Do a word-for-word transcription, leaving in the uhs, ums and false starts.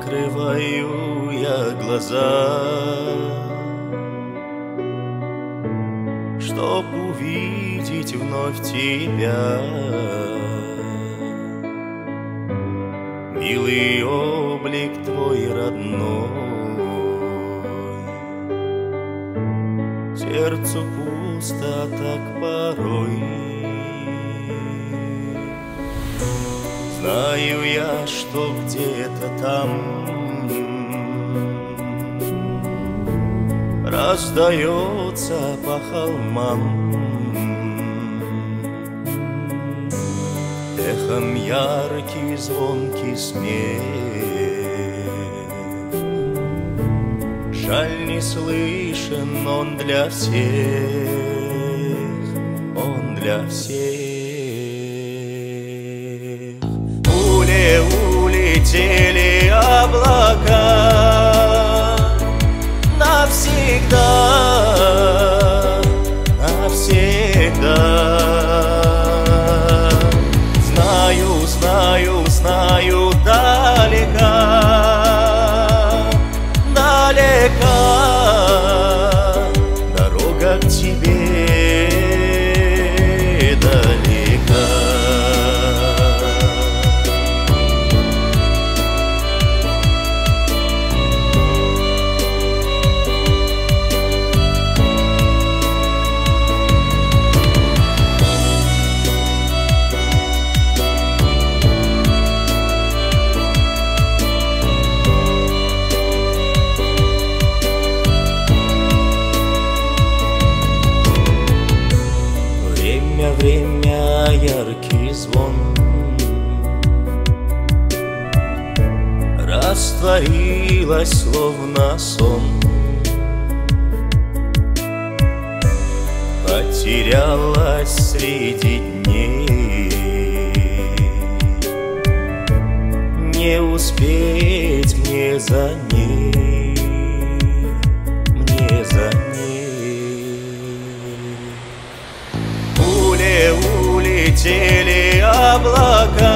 закрываю я глаза, чтоб увидеть вновь тебя. Милый облик твой родной, сердцу пусто так порой. Знаю я, что где-то там раздается по холмам эхом яркий звонкий смех. Жаль, не слышен он для всех, он для всех. Улетели облака навсегда, навсегда. Знаю, знаю, знаю далека, далека дорога к тебе далека. Время, яркий звон растворилась, словно сон, потерялась среди дней. Не успеть мне за ней, мне за ней. Улетели облака